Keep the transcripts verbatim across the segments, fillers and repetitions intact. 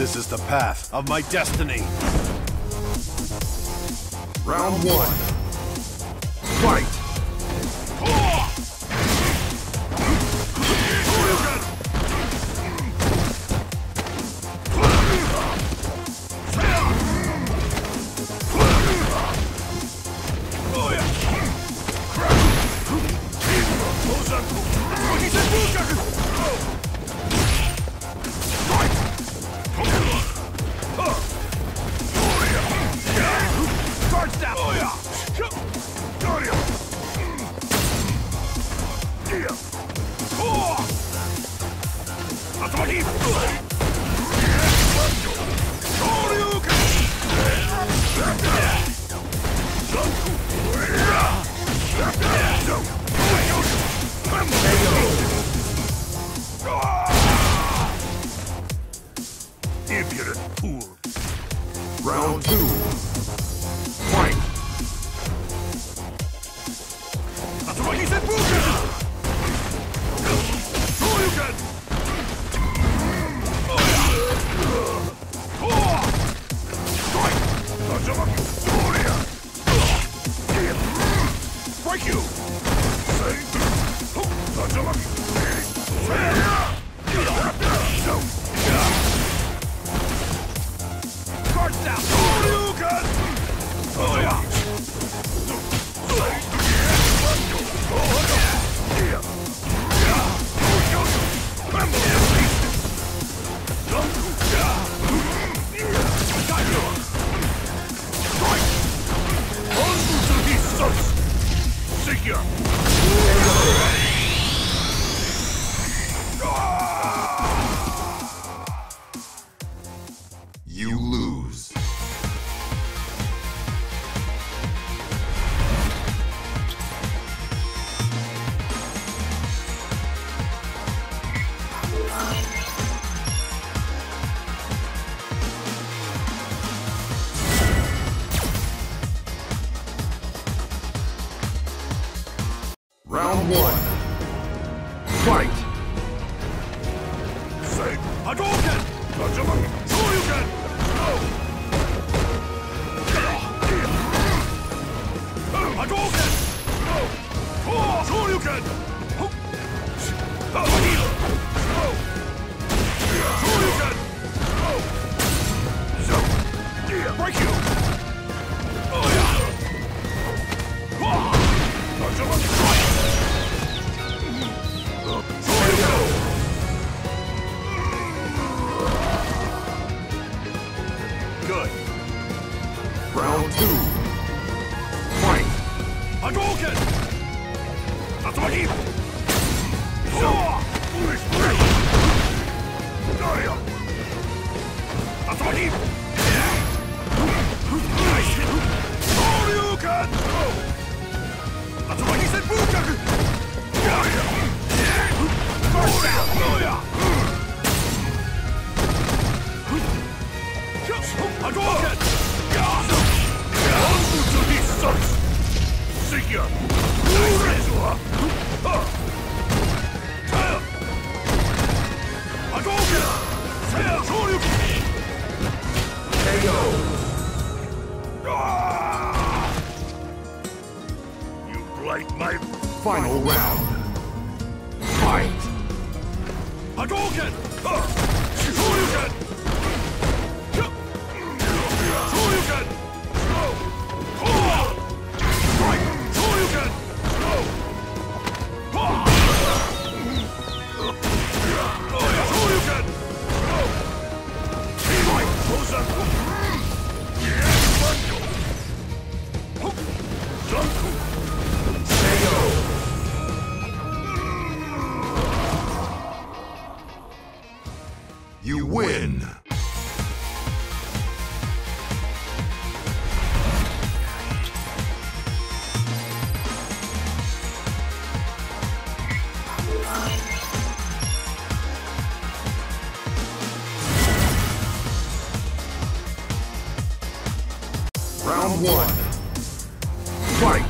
This is the path of my destiny. Round one. Fight! Impudent fool. Round two. Fight! Tatsumaki Senpuken! Shoryuken! Strike! Tatsumaki Sorya! Strike you! Say! Tatsumaki! Guard down! Shoryuken! Oh yeah! You lose. Round one. Fight! Say, Hadouken! Tatsumaki Shoryuken! Hadouken! Shoryuken! Shoryuken! Break you! Tatsumaki strike! Good. Round two. Fight! Hadouken! Tatsumaki! Foolish break! Daria! Tatsumaki! Nice hit! Shoryuken! Tatsumaki Senpuken! Daria! First down! Hadouken! Onbutsu Hisatsu! Sigya! Urezuha! Hadouken! Shoryuken! K O! You blight my... Final round. Fight! Hadouken! Shoryuken! Shoryuken! Strike! Shoryuken! Shoryuken! Strike! Kozaku! Zanku! K O! You win! Round one. Fight!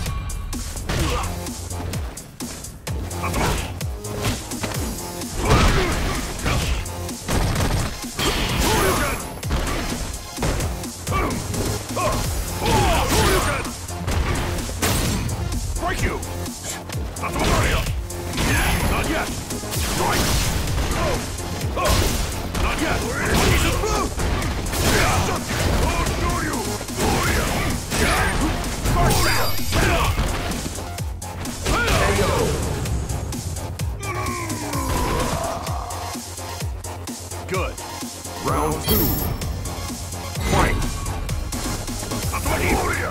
Shoryuken! you! That's what are you? Not yet! Strike! Oh! Oh! Not yet! Jesus! I'll show you! First down! Good. Round two. Fight! That's what he for you!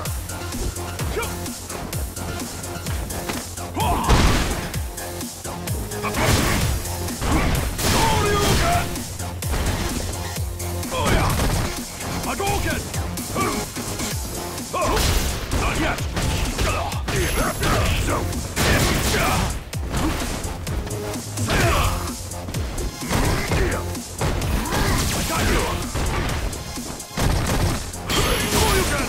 Hadouken! Oh, not yet! I got you! Hadouken!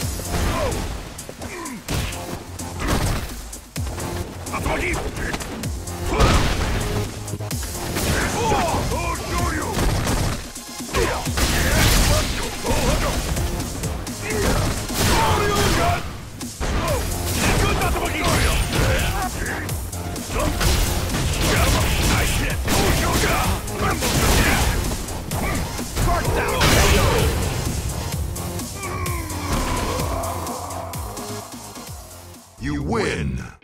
That's what he... I'll show you! You win!